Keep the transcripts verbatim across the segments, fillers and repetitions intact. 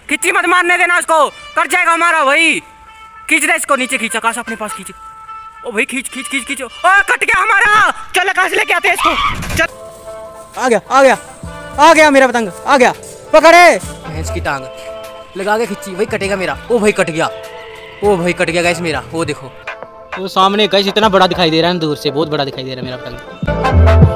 खिच्ची मत मारने देना उसको, कट जाएगा हमारा भाई। खींच दे इसको, नीचे खींच आकाश अपने पास खींच। ओ भाई खींच खींच खींच खींच। ओ कट गया हमारा, चल आकाश लेके आते हैं इसको। चल आ गया आ गया आ गया मेरा पतंग आ गया, पकड़े भैंस की टांग लगा के खिंची, भाई कटेगा मेरा। ओ भाई कट गया, ओ भाई कट गया गैस मेरा। वो देखो वो सामने गैस इतना बड़ा दिखाई दे रहा है दूर से, बहुत बड़ा दिखाई दे रहा है मेरा पतंग।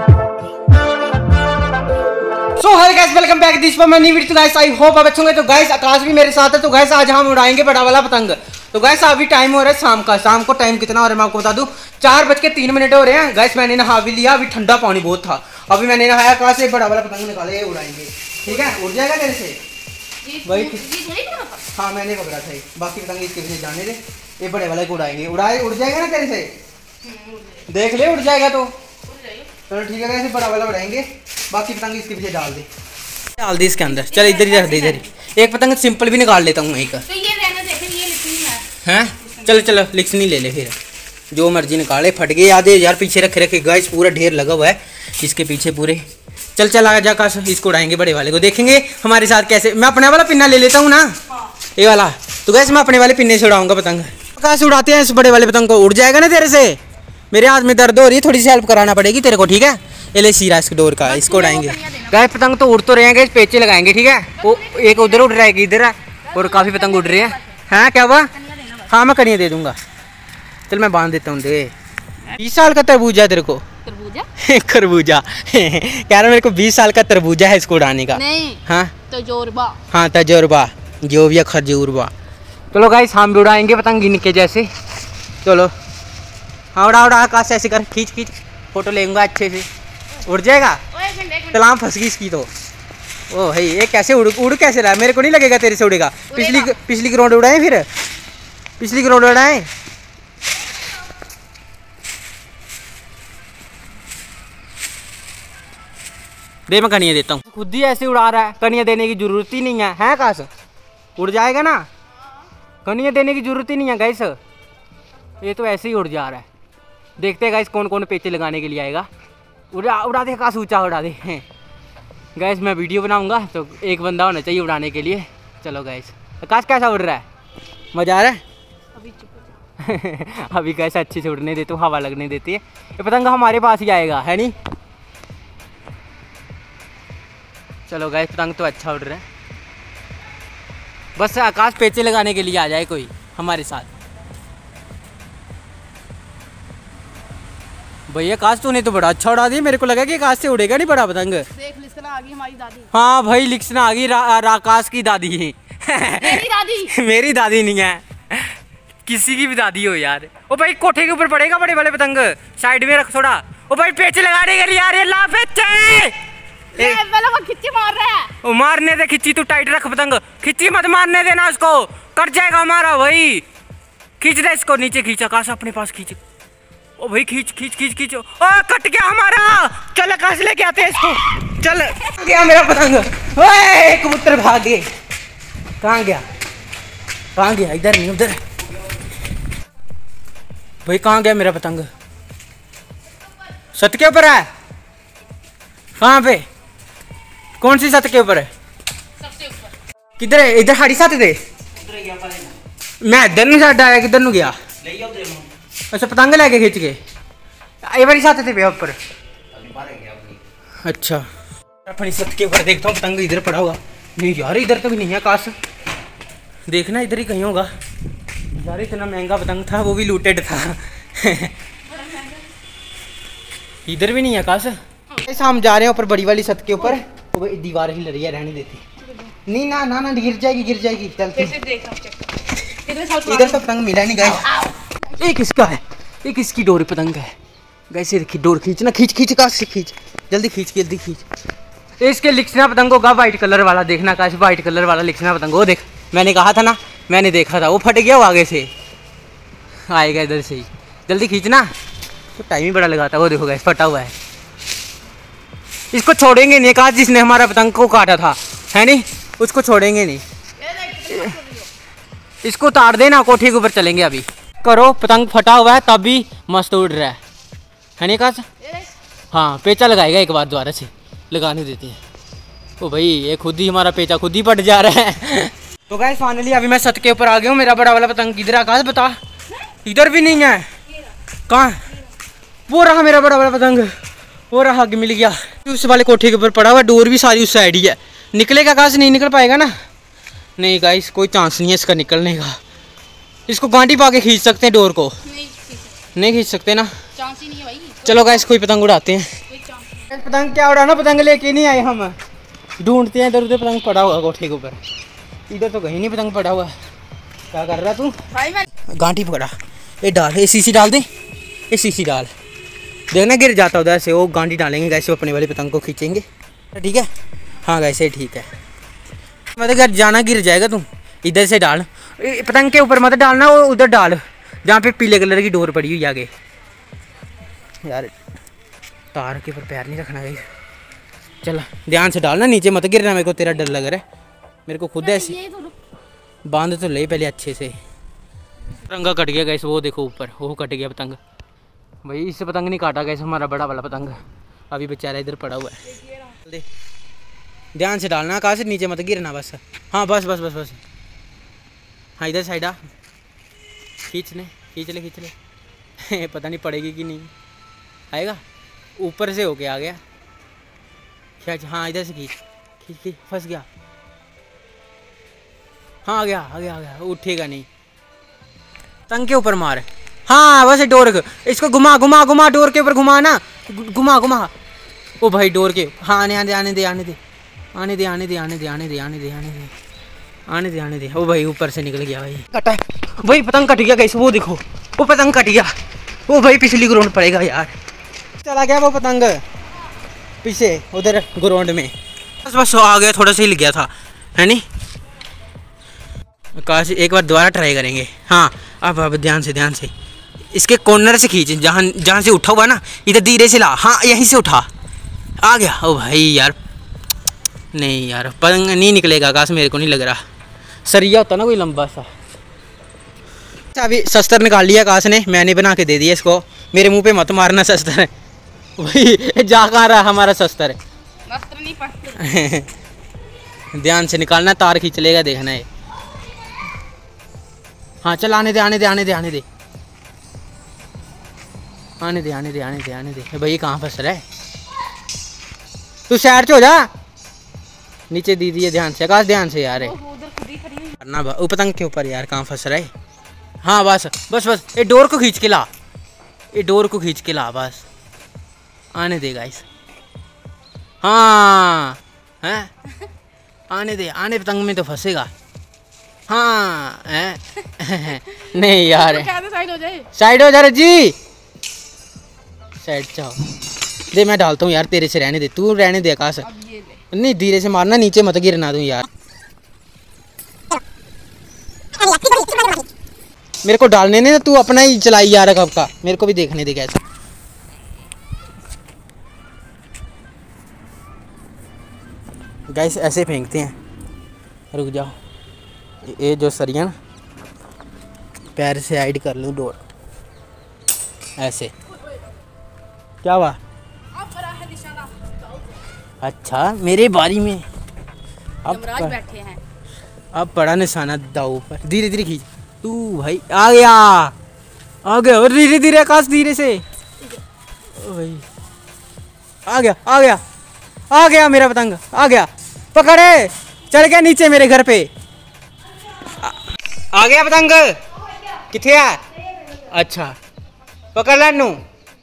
So hi guys, welcome back this for my new video. Guys I hope आप अच्छे होंगे। तो गाइस आकाश भी मेरे साथ है। तो गाइस आज हम उड़ाएंगे बड़ा वाला पतंग। तो गाइस अभी टाइम हो रहा है शाम का। शाम को टाइम कितना हो रहा है मैं आपको बता दूं, चार बज के तीन मिनट हो रहे हैं। गाइस मैंने नहा भी लिया, अभी ठंडा पानी बहुत था, अभी मैंने नहाया। कहाँ से बड़ा वाला पतंग निकाले, ये उड़ाएंगे। ठीक है, उड़ जाएगा तेरे से भाई। हाँ मैंने पकड़ा था, बाकी पतंग इसके पीछे जाने दे। ये बड़े वाले को उड़ाएंगे, उड़ाए उड़ जाएगा ना तेरे से, देख ले उड़ जाएगा तो चलो ठीक है। ऐसे बड़ा वाला उड़ाएंगे, बाकी पतंग इसके पीछे डाल दे डाल दे इसके अंदर। चल इधर ही रख दे, इधर ही। एक पतंग सिंपल भी निकाल लेता हूँ वहीं का। तो ये रहने दे, फिर ये लिखनी है हैं। चलो चलो लिक्स नहीं ले ले, फिर जो मर्जी निकाले। फट गए आधे यार, पीछे रखे रखे गाइस पूरा ढेर लगा हुआ है इसके पीछे पूरे। चल चल आ जा काश, इसको उड़ाएंगे बड़े वाले को, देखेंगे हमारे साथ कैसे। मैं अपने वाला पिन्ना ले लेता हूँ ना, ये वाला। तो गाइस मैं अपने वाले पिन्ने से उड़ाऊंगा पतंग। कहाँ से उड़ाते हैं इस बड़े वाले पतंग को, उड़ जाएगा ना तेरे से। मेरे हाथ में दर्द हो रही है, थोड़ी सी हेल्प कराना पड़ेगी तेरे को, ठीक है। ये ले सीरा इसके डोर का, इसको उड़ाएंगे। गाइस पतंग तो उड़ तो रहे हैं, पेचे लगाएंगे ठीक है। वो एक उधर उड़ रहा है, इधर है, और काफी पतंग उड़ रहे हैं। हाँ क्या हुआ? हाँ मैं कनिया दे दूंगा, चल मैं बांध देता हूँ। दे बीस साल का तरबूजा तेरे को, तरबूजा खरबूजा कह रहा मेरे को बीस साल का तरबूजा है इसको उड़ाने का। नहीं हाँ तजुर्बा, हाँ तजुर्बा जो भी खजूरबा। चलो गाइस हम भी उड़ाएंगे पतंग इनके जैसे। चलो हाँ उड़ा उड़ा आकाश ऐसे कर, खींच खींच फोटो लेंगे अच्छे से। उड़ जाएगा, तलाम फंस गई इसकी तो। ओ भाई ये कैसे उड़ उड़ कैसे रहा है, मेरे को नहीं लगेगा तेरे से उड़ेगा। पिछली पिछली ग्राउंड उड़ाए, फिर पिछली ग्राउंड उड़ाए। दे मैं कनिया देता हूँ, खुद ही ऐसे उड़ा रहा है, कनिया देने की जरूरत ही नहीं है। हैं काश उड़ जाएगा ना, कनिया देने की जरूरत ही नहीं है गाइस, ये तो ऐसे ही उड़ जा रहा है। देखते हैं गाइस कौन कौन पेचे लगाने के लिए आएगा। उड़ा उड़ा दे काश, ऊंचा उड़ा दे गाइस। मैं वीडियो बनाऊंगा तो एक बंदा होना चाहिए उड़ाने के लिए। चलो गाइस आकाश कैसा उड़ रहा है, मजा आ रहा है? अभी अभी कैसे अच्छे से उड़ने देते, हवा लगने देती है। ये पतंग हमारे पास ही आएगा है नहीं। चलो गाइस पतंग तो अच्छा उड़ रहा है, बस आकाश पेचे लगाने के लिए आ जाए कोई हमारे साथ। भैया आकाश तूने तो बड़ा अच्छा उड़ा दिया, मेरे को लगा कि आकाश से उड़ेगा नहीं बड़ा पतंग। देख लिखना आ गई हमारी दादी। हाँ भाई लिखना आ गई, आकाश की दादी मेरी दादी मेरी दादी नहीं है, किसी की भी दादी हो यार। ओ भाई कोठे के ऊपर पड़ेगा बड़े वाले पतंग, साइड में रख थोड़ा। ओ भाई पेचे लगाने के लिए यार, ये ला पेचे। वो खिच्ची मार रहा है। ओ मारने दे खिच्ची, तू टाइट रख पतंग, खिच्ची मत मारने देना उसको, कट जाएगा हमारा भाई। खींच दे इसको, नीचे खींच आकाश अपने पास खींच। ओ भाई खींच खींच खींच खींच। ओ कट गया हमारा, चल आकाश लेके आते हैं इसको। चल गया मेरा पतंग, ओए कबूतर भाग गए। कहाँ गया कहाँ गया, इधर नहीं उधर। भाई कहाँ गया मेरा पतंग, छत के ऊपर है? कहाँ पे, कौन सी छत के ऊपर है? सबसे ऊपर। किधर है? इधर हाड़ी साथ दे। मैं इधर नहीं साथ आया, किधर नहीं गया? अच्छा पतंग लेके खींच के ये वाली साथ थे ऊपर। अच्छा अपनी छत के ऊपर देखता हूँ पतंग इधर पड़ा होगा। नहीं यार इधर तो भी नहीं है काश, देखना इधर ही कहीं होगा यार। इतना महंगा पतंग था, वो भी लूटेड था इधर भी नहीं है काश। ऐसा हम जा रहे हैं ऊपर बड़ी वाली छत के ऊपर, तो दीवार ही लड़ी है, रहने देती नहीं। ना ना ना गिर जाएगी गिर जाएगी। चलते इधर तो पतंग मिला नहीं गाइस। ये किसका है, ये किसकी डोरी पतंग है गाइस? ये देखिए डोर खींचना, खींच खींच काश से खींच, जल्दी खींच जल्दी खींच। इसके लिखना पतंग होगा वाइट कलर वाला, देखना काश वाइट कलर वाला लिखना पतंग। वो देख मैंने कहा था ना, मैंने देखा था, वो फट गया, वो आगे से आएगा इधर से ही। जल्दी खींचना, तो टाइम ही बड़ा लगाता है। वो देखो गाइस फटा हुआ है, इसको छोड़ेंगे नहीं काश। जिसने हमारा पतंग को काटा था है नहीं, उसको छोड़ेंगे नहीं, इसको उतार देना, कोठी के ऊपर चलेंगे अभी। करो पतंग फटा हुआ है तब भी मस्त उड़ रहा है है नहीं काश? हाँ पेचा लगाएगा एक बार दोबारा से, लगाने देते हैं। ओ भाई ये खुद ही हमारा पेचा खुद ही पट जा रहा है। तो गाइस फाइनली अभी मैं छत के ऊपर आ गया हूँ। मेरा बड़ा वाला पतंग किधर है आकाश बता। इधर भी नहीं है। कहाँ? वो रहा मेरा बड़ा वाला पतंग, वो रहा कि मिल गया। उस वाले कोठे के ऊपर पड़ा हुआ, डोर भी सारी उस साइड ही है। निकलेगा आकाश? नहीं निकल पाएगा ना। नहीं गाइस कोई चांस नहीं है इसका निकलने का। इसको गांडी पा के खींच सकते हैं डोर को? नहीं नहीं खींच सकते ना, चांस ही नहीं है भाई। चलो गाइस कोई पतंग उड़ाते हैं। पतंग क्या उड़ाना, पतंग लेके नहीं आए हम, ढूंढते हैं इधर उधर पतंग पड़ा हुआ कोठे के ऊपर। इधर तो कहीं नहीं पतंग पड़ा हुआ। क्या कर रहा तू? भाई मैं गांठी पकड़ा, ये डाल, ये सीसी डाल दे, ये सीसी डाल, देखना गिर जाता उधर से। वो गांठी डालेंगे गैस, अपने वाले पतंग को खींचेंगे। ठीक है हाँ गैसे ठीक है। मतलब घर जाना गिर जाएगा तू, इधर से डाल, पतंग के ऊपर मत डालना, वो उधर डाल जहाँ पे पीले कलर की डोर पड़ी हुई आगे। यार तार के ऊपर पैर नहीं रखना गई। चल ध्यान से डालना, नीचे मत गिरना, मेरे को तेरा डर लग रहा है। मेरे को खुद ऐसी बांध तो ले पहले अच्छे से। पतंगा कट गया गैस, वो देखो ऊपर वो कट गया पतंग। भाई इससे पतंग नहीं काटा गैस हमारा बड़ा वाला पतंग, अभी बेचारा इधर पड़ा हुआ है। ध्यान से डालना, कहाँ से नीचे मत गिरना बस। हाँ बस बस बस बस हाँ इधर साइड आ, खींच ले खींच ले खींच ले पता नहीं पड़ेगी कि नहीं। आएगा ऊपर से होके आ गया। खींच, हाँ इधर से खींच खींच खींच, फंस गया। हाँ आ गया आ गया आ गया, उठेगा नहीं। तंग के ऊपर मार, हाँ वैसे डोर, इसको घुमा घुमा घुमा, डोर के ऊपर घुमा ना, घुमा घुमा। ओ भाई डोर के, हाँ आने आने आने दे आने दे आने दे आने दे आने दे आने दे आने दे आने दे आने दे आने दे। ओ भाई ऊपर से निकल गया भाई, कटा भाई पतंग कट गया कैसे, वो देखो वो पतंग कट गया। वो भाई पिछली ग्राउंड पड़ेगा यार, चला गया वो पतंग पीछे उधर ग्राउंड में। बस बस आ गया, थोड़ा सा हिल गया था है नहीं। काश एक बार दोबारा ट्राई करेंगे। हाँ अब अब ध्यान से ध्यान से, इसके कॉर्नर से खींच, जहाँ जहाँ से उठा हुआ ना, इधर धीरे से ला, हाँ यहीं से उठा। आ गया। ओ भाई यार नहीं यार पतंग नहीं निकलेगा आकाश, मेरे को नहीं लग रहा। सरिया होता ना कोई लंबा सा। अभी शस्त्र निकाल लिया आकाश ने, मैंने बना के दे दिया इसको। मेरे मुंह पे मत मारना शस्त्र भाई, जा कहाँ रहा हमारा शस्त्र नहीं पड़ते। ध्यान से निकालना, तार खींच लेगा देखना है। हाँ चल आने दे आने दे आने दे आने दे आने दे आने दे आने दे आने दे। भाई कहाँ फंस रहा है तू, साइड से हो जा। नीचे दी दिए, ध्यान से आकाश, ध्यान से यार ना वो पतंग के ऊपर यार, कहाँ फंस रहा है। हाँ बस बस बस, ये डोर को खींच के ला, ये डोर को खींच के ला बस, आने दे गाइस। हाँ हैं आने दे, आने पतंग में तो फंसेगा। हाँ हैं नहीं यार, साइड हो जाए, साइड हो जा रे जी, साइड जाओ दे, मैं डालता हूँ यार, तेरे से रहने दे, तू रहने दे आकाश। नहीं धीरे से मारना, नीचे मत गिरना तू यार। मेरे को डालने ने, तू अपना ही चलाई यार कब का, मेरे को भी देखने दे कैसे। गाइस ऐसे फेंकते हैं, रुक जाओ, ये जो सरिया ना पैर से हाइड कर लूँ डोर, ऐसे। क्या हुआ? अच्छा मेरे बारी में अब बैठे हैं। अब बड़ा निशाना दाऊ पर, धीरे धीरे खींच तू भाई। आ गया आ गया, और धीरे धीरे आकाश, धीरे से। ओ भाई आ गया आ गया आ गया, मेरा पतंग आ गया, पकड़े, चढ़ गया नीचे मेरे घर पे। आ, आ गया पतंग, किथे है? अच्छा पकड़ ला नू,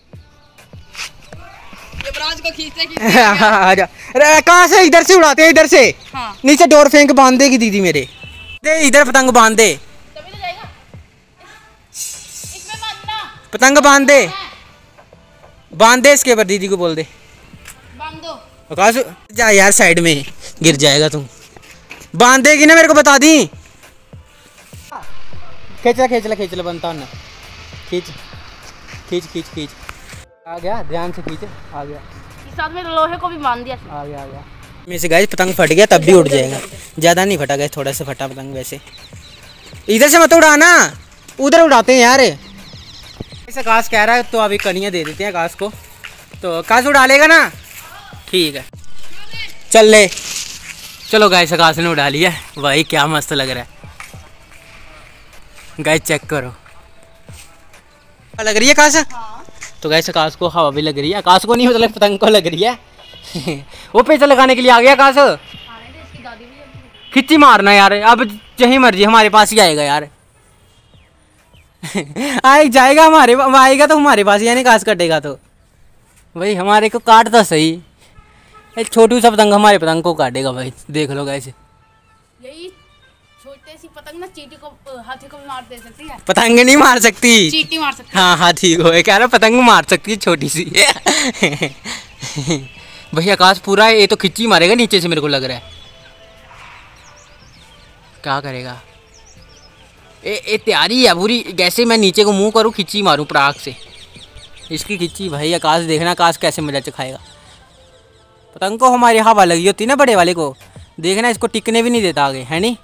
को खींचते खींचते आजा। कहाँ से? इधर से उड़ाते हैं, इधर से। हाँ। नीचे डोर फेंक बांध देगी दीदी मेरे, दे इधर पतंग बांध दे, तभी तो जाएगा। इसमें बांधना, पतंग बांध दे, बांध दे इसके ऊपर, दीदी को बोल दे बांध दो। आकाश जा यार, साइड में गिर जाएगा तू, बांध देगी ना, मेरे को बता दी। खींचला खींचला खींचला बनता ना, खींच खींच खींच खींच, आ गया, ध्यान से खींच, आ गया। इस साथ में लोहे को भी बांध दिया, आ गया आ गया। में से गाइस पतंग फट गया, तब भी उड़ जाएगा, ज़्यादा नहीं फटा गया, थोड़ा सा फटा पतंग। वैसे इधर से मत उड़ाना, उधर उड़ाते हैं यार। ऐसा आकाश कह रहा है तो अभी कनियाँ दे देते हैं आकाश को, तो आकाश उड़ा लेगा ना, ठीक है चल ले। चलो गाइस आकाश ने उड़ा लिया भाई, क्या मस्त लग रहा है गाइस, चेक करो लग रही है आकाश। हाँ। तो गाइस आकाश को हवा भी लग रही है, आकाश को नहीं मतलब पतंग को लग रही है। वो पेचा लगाने के लिए आ गया आकाश। इसकी दादी भी है। खिच्ची मारना यार, अब जही मर्जी हमारे पास ही आएगा यार। आए जाएगा हमारे, आएगा तो हमारे पास, यानी आकाश कटेगा तो भाई हमारे को काट तो सही, एक छोटू सा पतंग हमारे पतंग को काटेगा भाई, देख लो गाइस। यही छोटे सी पतंग ना चींटी को अ, हाथी को भी मार दे सकती है। पतंग नहीं मार सकती, चींटी मार सकती है। हाँ हाँ ठीक हो, कह रहा पतंग मार सकती है छोटी सी। भैया आकाश पूरा ये तो खिच्ची मारेगा नीचे से, मेरे को लग रहा है। क्या करेगा ए, ए तैयारी है पूरी, जैसे मैं नीचे को मुंह करूँ खिच्ची मारूँ पराग से इसकी खिच्ची। भाई आकाश देखना आकाश कैसे मजा चखाएगा। पतंग को हमारी हवा लगी होती ना बड़े वाले को, देखना इसको टिकने भी नहीं देता आगे, है नहीं।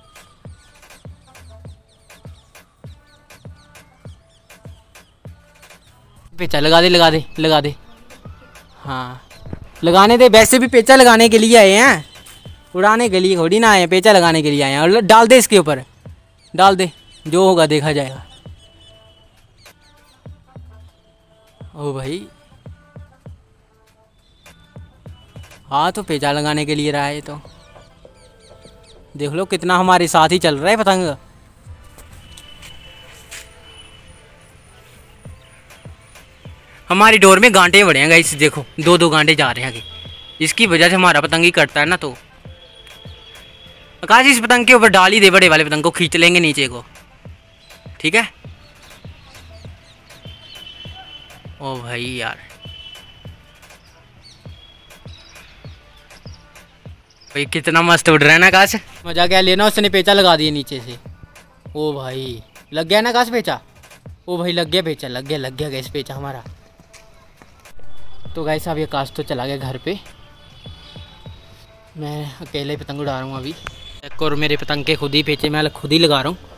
पेचा लगा दे लगा दे लगा दे, हाँ लगाने दे, वैसे भी पेचा लगाने के लिए आए हैं, उड़ाने के लिए थोड़ी ना आए हैं, पेचा लगाने के लिए आए हैं। और डाल दे इसके ऊपर, डाल दे, जो होगा देखा जाएगा। ओ भाई हाँ तो पेचा लगाने के लिए रहा है, तो देख लो कितना हमारे साथ ही चल रहा है पतंग। हमारी डोर में गांठे बड़े हैं गाइस, देखो दो दो गांठे जा रहे हैं आगे, इसकी वजह से हमारा पतंग ही कटता है ना। तो आकाश इस पतंग के ऊपर डाल ही दे, बड़े वाले पतंग को खींच लेंगे नीचे को, ठीक है। ओ भाई यार भाई कितना मस्त उड़ रहा है ना आकाश, मजा क्या लेना। उसने पेचा लगा दिया नीचे से। ओ भाई लग गया ना आकाश पेचा, ओ भाई लग गया पेचा, लग गया लग गया गैस पेचा हमारा। तो गाइस अभी आकाश तो चला गया घर पे, मैं अकेले पतंग उड़ा रहा हूँ अभी। एक और मेरे पतंग के खुद ही पेचे मैं खुद ही लगा रहा हूँ।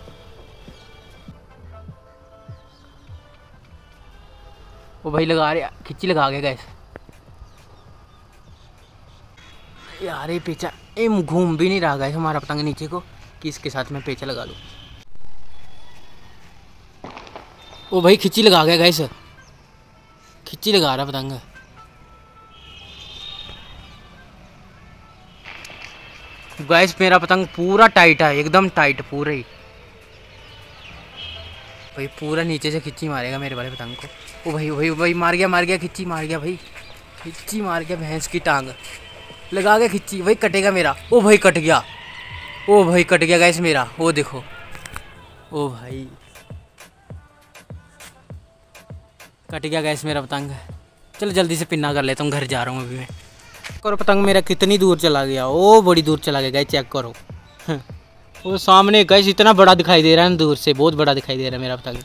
वो भाई लगा रहे, खिच्ची लगा गया गैस यार। ये पेचा ये घूम भी नहीं रहा गैस हमारा पतंग नीचे को, कि इसके साथ मैं पेचा लगा लूँ। ओ भाई खिच्ची लगा गया गैस, खिच्ची लगा रहा पतंग। गैस मेरा पतंग पूरा टाइट है, एकदम टाइट पूरा ही भाई, पूरा नीचे से खिच्ची मारेगा मेरे वाले पतंग को। ओ भाई ओ भाई ओ भाई मार गया मार गया खिच्ची मार गया भाई, खिच्ची मार गया भैंस की टांग, लगा गया खिच्ची, भाई कटेगा मेरा। ओ भाई कट गया, ओ भाई कट गया गैस मेरा, वो देखो। ओ भाई कट गया गैस मेरा पतंग। चलो जल्दी से पिन्ना कर लेता हूँ, घर जा रहा हूँ अभी मैं। करो पतंग मेरा कितनी दूर चला गया, ओ बड़ी दूर चला गया गैस, चेक करो। वो सामने गैस इतना बड़ा दिखाई दे रहा है दूर से, बहुत बड़ा दिखाई दे रहा है मेरा पतंग।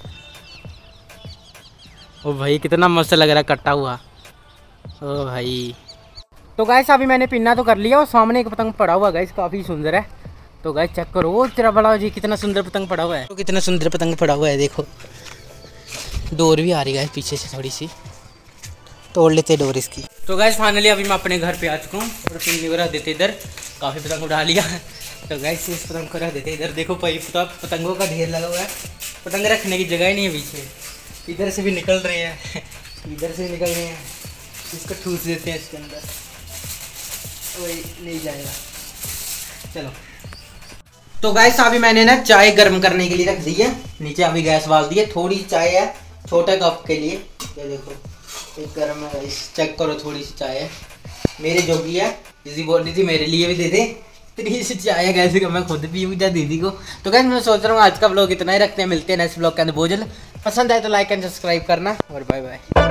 ओ भाई कितना मस्त लग रहा है कटा हुआ। ओ भाई तो गैस अभी मैंने पिन्ना तो कर लिया, और सामने एक पतंग पड़ा हुआ गैस, काफ़ी सुंदर है। तो गैस चेक करो, वो तेरा बड़ा जी कितना सुंदर पतंग पड़ा हुआ है, तो कितना सुंदर पतंग पड़ा हुआ है देखो। डोर भी आ रही है पीछे से, थोड़ी सी तोड़ लेते डोर इसकी। तो गैस फाइनली अभी मैं अपने घर पे आ चुका हूँ, और पिन्नी को रख देते इधर, काफ़ी पतंग उड़ा लिया। तो गैस इस पतंग को रख देते इधर, देखो भाई पतंगों का ढेर लगा हुआ है, पतंग रखने की जगह ही नहीं है पीछे, इधर से भी निकल रहे हैं, इधर से भी निकल रहे हैं, इसको ठूस देते हैं इसके अंदर, वही नहीं जाएगा। चलो तो गैस अभी मैंने ना चाय गर्म करने के लिए रख दी है, नीचे अभी गैस बाल दी है, थोड़ी चाय है छोटे कप के लिए, ये देखो एक गर्म है गैस, चेक करो थोड़ी सी चाय है, मेरे जोगी है, दीदी बोल रही थी मेरे लिए भी दे दे, इतनी सी चाय है गैस कि मैं खुद पीऊँ या दीदी को। तो गैस मैं सोच रहा हूँ आज का ब्लॉग इतना ही रखते हैं, मिलते हैं नेक्स्ट ब्लॉग के अंदर। बहुत जल्द पसंद आए तो लाइक एंड सब्सक्राइब करना, और बाय बाय।